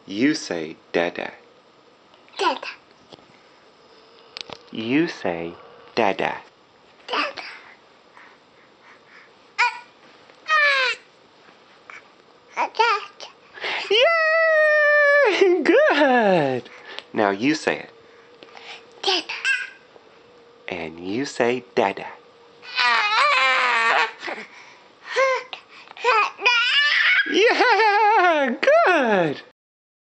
You say dada. Dada. You say dada. Dada. Dada. Yay! Good! Now you say it. Dada. And you say dada. Yeah! Good!